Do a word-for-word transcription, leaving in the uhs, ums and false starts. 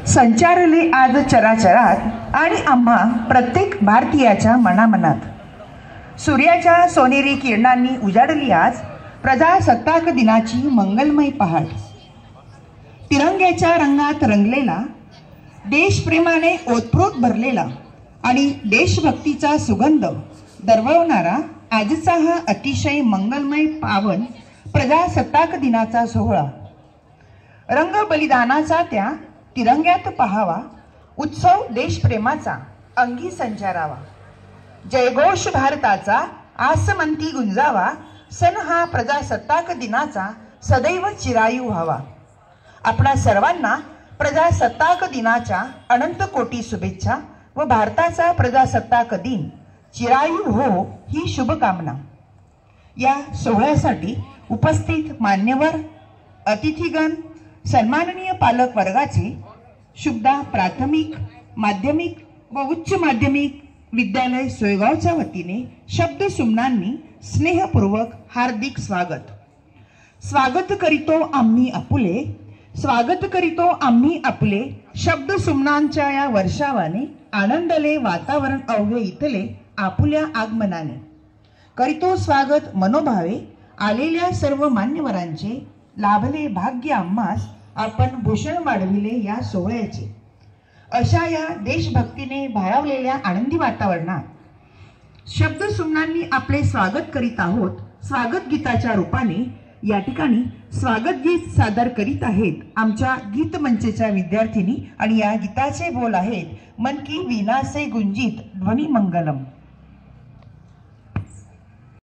संचारले आज चराचरात आणि आम्हा प्रत्येक भारतीयाच्या मनामनात। सूर्याच्या सोनेरी किरणांनी उजाडली आज प्रजासत्ताक दिनाची मंगलमय पहाट। तिरंग्याच्या रंगात रंगलेला, देशप्रेमाने ओतप्रोत भरलेला आणि देशभक्तीचा सुगंध दरवळणारा आजचा हा अतिशय मंगलमय पावन प्रजासत्ताक दिनाचा सोहळा। रंग बलिदानाचा त्या तिरंग्यात पहावा, उत्सव देशप्रेमाचा अंगी संचारावा। जयघोष भारताचा आसमंती गुंजावा, सण हा प्रजासत्ताक दिनाचा सदैव चिरायू व्हावा। आपणा सर्वांना प्रजासत्ताक दिनाच्या अनंत कोटी शुभेच्छा व भारताचा प्रजासत्ताक दिन चिरायू हो ही शुभकामना। या सोहळ्यासाठी उपस्थित मान्यवर, अतिथीगण, सन्माननीय पालक वर्गाचे शुभदा प्राथमिक, माध्यमिक व उच्च माध्यमिक विद्यालय सोयगावच्या वतीने शब्द सुमनांनी स्नेहपूर्वक हार्दिक स्वागत। स्वागत करीतो आम्ही आपुले, स्वागत करीतो आम्ही आपुले, शब्द सुमनांच्या या वर्षावाने आनंदले वातावरण अवघे इथले आपुल्या आगमनाने। करीतो स्वागत मनोभावे आलेल्या सर्व मान्यवरांचे, लाभले भाग्य आम्हास आपण भूषण वाढविले या सोहळ्याचे। अशा या देशभक्तीने भारावलेल्या आनंदी वातावरणात शब्द सुमनांनी आपले स्वागत करीत आहोत। स्वागत गीताच्या रूपाने या ठिकाणी स्वागत गीत सादर करीत आहेत आमच्या गीत मंचच्या विद्यार्थिनी आणि या गीताचे बोल आहेत मन की वीणा से गुंजित ध्वनी मंगलम।